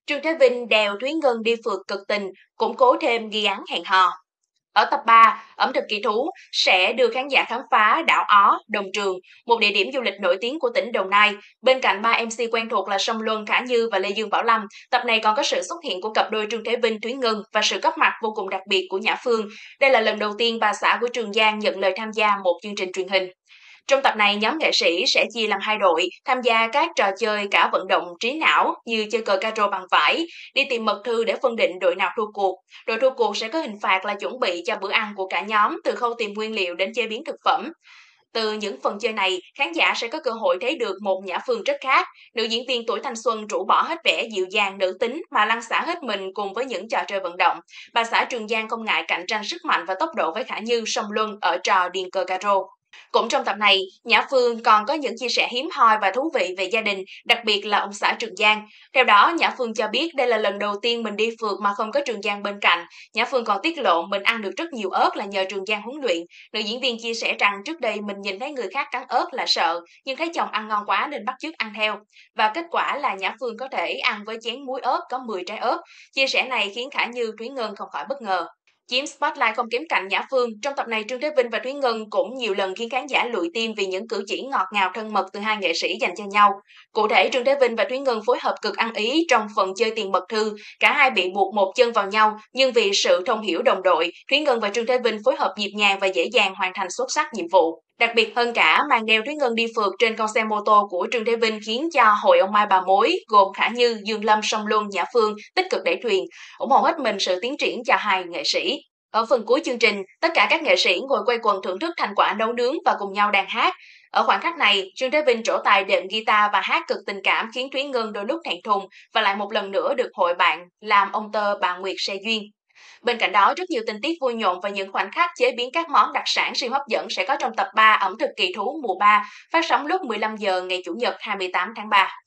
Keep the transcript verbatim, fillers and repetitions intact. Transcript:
Trương Thế Vinh đèo Thúy Ngân đi phượt cực tình, củng cố thêm ghi án hẹn hò. Ở tập ba, ẩm thực kỳ thú sẽ đưa khán giả khám phá đảo Ó, Đồng Trường, một địa điểm du lịch nổi tiếng của tỉnh Đồng Nai. Bên cạnh ba em xê quen thuộc là Song Luân, Khả Như và Lê Dương Bảo Lâm, tập này còn có sự xuất hiện của cặp đôi Trương Thế Vinh, Thúy Ngân và sự góp mặt vô cùng đặc biệt của Nhã Phương. Đây là lần đầu tiên bà xã của Trường Giang nhận lời tham gia một chương trình truyền hình. Trong tập này, nhóm nghệ sĩ sẽ chia làm hai đội, tham gia các trò chơi cả vận động trí não như chơi cờ caro bằng vải, đi tìm mật thư để phân định đội nào thua cuộc. Đội thua cuộc sẽ có hình phạt là chuẩn bị cho bữa ăn của cả nhóm từ khâu tìm nguyên liệu đến chế biến thực phẩm. Từ những phần chơi này, khán giả sẽ có cơ hội thấy được một Nhã Phương rất khác. Nữ diễn viên tuổi thanh xuân rũ bỏ hết vẻ dịu dàng nữ tính mà lăn xả hết mình cùng với những trò chơi vận động. Bà xã Trường Giang không ngại cạnh tranh sức mạnh và tốc độ với Khả Như, Song Luân ở trò điền cờ caro. Cũng trong tập này, Nhã Phương còn có những chia sẻ hiếm hoi và thú vị về gia đình, đặc biệt là ông xã Trường Giang. Theo đó, Nhã Phương cho biết đây là lần đầu tiên mình đi phượt mà không có Trường Giang bên cạnh. Nhã Phương còn tiết lộ mình ăn được rất nhiều ớt là nhờ Trường Giang huấn luyện. Nữ diễn viên chia sẻ rằng trước đây mình nhìn thấy người khác cắn ớt là sợ, nhưng thấy chồng ăn ngon quá nên bắt chước ăn theo. Và kết quả là Nhã Phương có thể ăn với chén muối ớt có mười trái ớt. Chia sẻ này khiến Khả Như, Thúy Ngân không khỏi bất ngờ. Chiếm spotlight không kém cạnh Nhã Phương, trong tập này Trương Thế Vinh và Thúy Ngân cũng nhiều lần khiến khán giả lụi tim vì những cử chỉ ngọt ngào thân mật từ hai nghệ sĩ dành cho nhau. Cụ thể, Trương Thế Vinh và Thúy Ngân phối hợp cực ăn ý trong phần chơi tiền mật thư, cả hai bị buộc một chân vào nhau, nhưng vì sự thông hiểu đồng đội, Thúy Ngân và Trương Thế Vinh phối hợp nhịp nhàng và dễ dàng hoàn thành xuất sắc nhiệm vụ. Đặc biệt hơn cả, màn đeo Thúy Ngân đi phượt trên con xe mô tô của Trương Thế Vinh khiến cho hội ông Mai bà mối gồm Khả Như, Dương Lâm, Song Luân, Nhã Phương tích cực đẩy thuyền, ủng hộ hết mình sự tiến triển cho hai nghệ sĩ. Ở phần cuối chương trình, tất cả các nghệ sĩ ngồi quây quần thưởng thức thành quả nấu nướng và cùng nhau đàn hát. Ở khoảnh khắc này, Trương Thế Vinh trổ tài đệm guitar và hát cực tình cảm khiến Thúy Ngân đôi lúc thẹn thùng và lại một lần nữa được hội bạn làm ông tơ bà Nguyệt se duyên. Bên cạnh đó, rất nhiều tình tiết vui nhộn và những khoảnh khắc chế biến các món đặc sản siêu hấp dẫn sẽ có trong tập ba ẩm thực kỳ thú mùa ba, phát sóng lúc mười lăm giờ ngày Chủ nhật hai mươi tám tháng ba.